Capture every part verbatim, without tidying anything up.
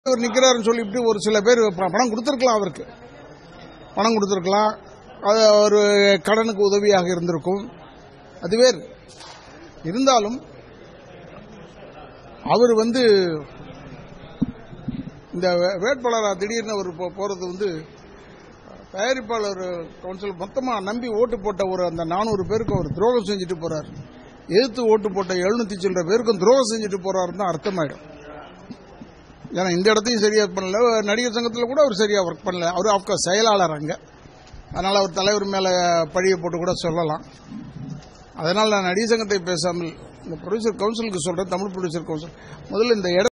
அவர் நிற்கிறாருன்னு சொல்லிட்டு ஒரு சில பேர் பணம் கொடுத்துருக்கலாம், அவருக்கு பணம் கொடுத்துருக்கலாம், அது ஒரு கடனுக்கு உதவியாக இருந்திருக்கும். அதுவே இருந்தாலும் அவர் வந்து இந்த வேட்பாளராக திடீர்னு அவர் போறது வந்து தயாரிப்பாளர் கவுன்சில் மொத்தமாக நம்பி ஓட்டு போட்ட ஒரு அந்த நானூறு பேருக்கு அவர் துரோகம் செஞ்சுட்டு போறார். எதிர்த்து ஓட்டு போட்ட எழுநூத்தி சில்லற பேருக்கும் துரோகம் செஞ்சுட்டு போறாருன்னு தான் அர்த்தமாயிடும். ஏன்னா இந்த இடத்தையும் சரியா பண்ணல, நடிகர் சங்கத்தில் கூட அவர் சரியா ஒர்க் பண்ணல. அவர் ஆஃப்க செயலாளர் அங்க, அதனால அவர் தலைவர் மேல பழிய போட்டு கூட சொல்லலாம். அதனால நான் நடிகர் சங்கத்தை பேசாமல் இந்த ப்ரொடியூசர் கவுன்சிலுக்கு சொல்றேன். தமிழ் ப்ரொடியூசர் கவுன்சில் முதல்ல இந்த இடம்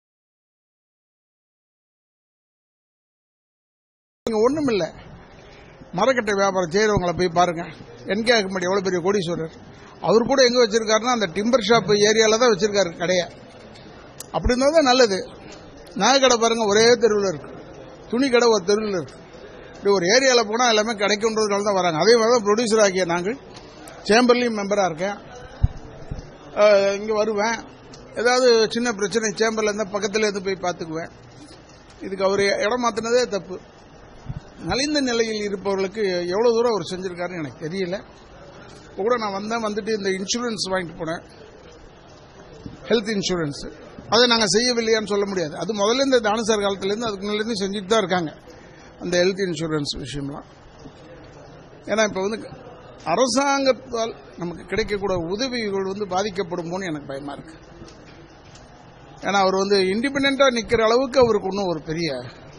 ஒண்ணும் இல்ல, மரக்கட்டை வியாபாரம் செய்யறவங்களை போய் பாருங்க. என்கே அகமடி எவ்வளவு பெரிய கோடீஸ்வரர், அவர் கூட எங்க வச்சிருக்காருன்னா அந்த டிம்பர் ஷாப் ஏரியால தான் வச்சிருக்காரு கடையை. அப்படி இருந்தா தான் நல்லது. நகை கடை பாருங்க ஒரே தெருவில் இருக்கு, துணி கடை ஒரு தெருவில் இருக்கு. இப்படி ஒரு ஏரியாவில் போனால் எல்லாமே கிடைக்கும்ன்றதுனால தான் வராங்க. அதே மாதிரி தான் ப்ரொடியூசர் ஆகிய நாங்கள் சேம்பர்லையும் மெம்பராக இருக்கேன். இங்கே வருவேன், ஏதாவது சின்ன பிரச்சனை சேம்பரில் இருந்தால் பக்கத்தில் இருந்து போய் பார்த்துக்குவேன். இதுக்கு அவர் இடம் மாற்றினதே தப்பு. நலிந்த நிலையில் இருப்பவர்களுக்கு எவ்வளோ தூரம் அவர் செஞ்சிருக்காருன்னு எனக்கு தெரியல. இப்போ கூட நான் வந்தேன், வந்துட்டு இந்த இன்சூரன்ஸ் வாங்கிட்டு போனேன், ஹெல்த் இன்சூரன்ஸ். அதை நாங்கள் செய்யவில்லையான்னு சொல்ல முடியாது. அது முதல்ல இந்த தானசார் காலத்திலேருந்து அதுக்கு முன்னாடி செஞ்சுட்டு தான் இருக்காங்க அந்த ஹெல்த் இன்சூரன்ஸ் விஷயம்லாம். ஏன்னா இப்போ வந்து அரசாங்கத்தால் நமக்கு கிடைக்கக்கூடிய உதவிகள் வந்து பாதிக்கப்படுமோன்னு எனக்கு பயமா இருக்கு. ஏன்னா அவர் வந்து இண்டிபெண்டா நிக்கிற அளவுக்கு அவருக்கு ஒன்றும் ஒரு பெரிய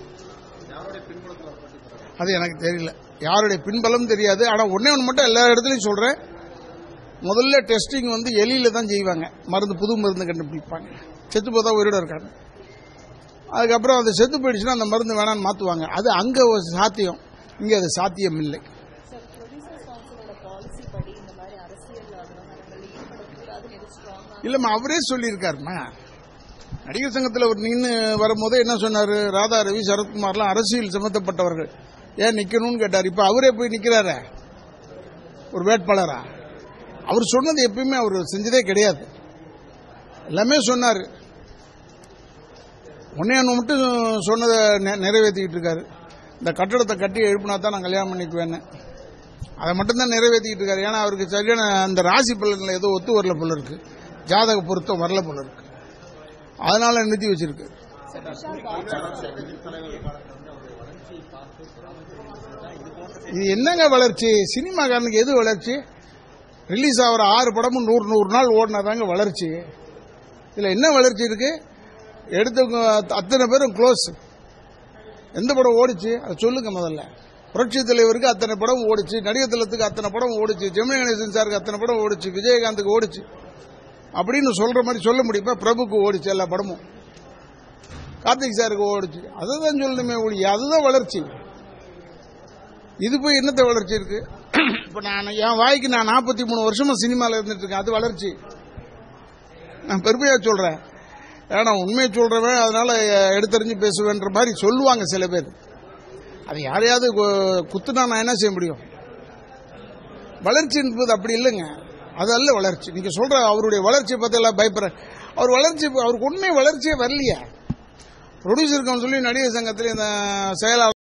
அது எனக்கு தெரியல, யாருடைய பின்பலம் தெரியாது. ஆனா ஒன்னே ஒன்று மட்டும் எல்லா இடத்துலையும் சொல்றேன், முதல்ல டெஸ்டிங் வந்து எலியில தான் செய்வாங்க, மருந்து புது மருந்து கண்டுபிடிப்பாங்க. செத்து போதா உயிரோட இருக்காங்க. அதுக்கப்புறம் அது செத்து போயிடுச்சுன்னா அந்த மருந்து வேணான்னு மாத்துவாங்க. அது அங்க சாத்தியம், இங்க அது சாத்தியம் இல்லை. இல்லம்மா, அவரே சொல்லியிருக்காருமா. நடிகர் சங்கத்தில் அவர் நின்று வரும்போது என்ன சொன்னாரு, ராதா ரவி சரத்குமார்லாம் அரசியல் சம்பந்தப்பட்டவர்கள் ஏன் நிக்கணும்னு கேட்டார். இப்ப அவரே போய் நிக்கிறார ஒரு வேட்பாளரா. அவர் சொன்னது எப்பயுமே அவர் செஞ்சதே கிடையாது, எல்லாமே சொன்னாரு. ஒன்னே ஒன்று மட்டும் சொன்னதை நிறைவேற்றிக்கிட்டு இருக்காரு. இந்த கட்டடத்தை கட்டி எழுப்பினா தான் நான் கல்யாணம் பண்ணிக்குவேன்னு, அதை மட்டும்தான் நிறைவேற்றிக்கிட்டு இருக்காரு. ஏன்னா அவருக்கு சரியான அந்த ராசி பலன்ல ஏதோ ஒத்து வரல போல இருக்கு, ஜாதக பொருத்தம் வரல போல இருக்கு, அதனால நிறுத்தி வச்சிருக்கு. இது என்னங்க வளர்ச்சி? சினிமாக்காரனுக்கு எது வளர்ச்சி? ரிலீஸ் ஆகிற ஆறு படமும் நூறு நூறு நாள் ஓடினாதாங்க வளர்ச்சி. இதுல என்ன வளர்ச்சி இருக்கு? எடுத்தவங்க அத்தனை பேரும் க்ளோஸ். எந்த படம் ஓடிச்சு அதை சொல்லுங்க முதல்ல. புரட்சி தலைவருக்கு அத்தனை படம் ஓடிச்சு, நடிகர் திலத்துக்கு அத்தனை படம் ஓடிச்சு, ஜெமினி கணேசன் சாருக்கு அத்தனை படம் ஓடிச்சு, விஜயகாந்துக்கு ஓடிச்சு அப்படின்னு சொல்ற மாதிரி சொல்ல முடியுமா? பிரபுக்கு ஓடிச்சு எல்லா படமும், கார்த்திக் சாருக்கு ஓடிச்சு. அதுதான் சொல்லணுமே ஒழிய அதுதான் வளர்ச்சி. இது போய் என்னத்த வளர்ச்சி இருக்கு? இப்ப நான் என் வாய்க்கு நான் நாற்பத்தி மூணு வருஷமா சினிமாவில் இருந்துட்டு இருக்கேன், அது வளர்ச்சி? நான் பெருமையா சொல்றேன். ஏன்னா உண்மையை சொல்றவன், அதனால எடுத்தறிஞ்சு பேசுவேன்ற மாதிரி சொல்லுவாங்க சில பேர். அது யாரையாவது குத்துனா நான் என்ன செய்ய முடியும்? வளர்ச்சி என்பது அப்படி இல்லைங்க, அது அல்ல வளர்ச்சி. நீங்க சொல்ற அவருடைய வளர்ச்சியை பத்தி எல்லாம் பயப்படுற, அவர் வளர்ச்சி அவருக்கு உண்மை வளர்ச்சியே வரலையா? ப்ரொடியூசர் கவுன்சில் நடிகர் சங்கத்தில் இந்த செயலாளர்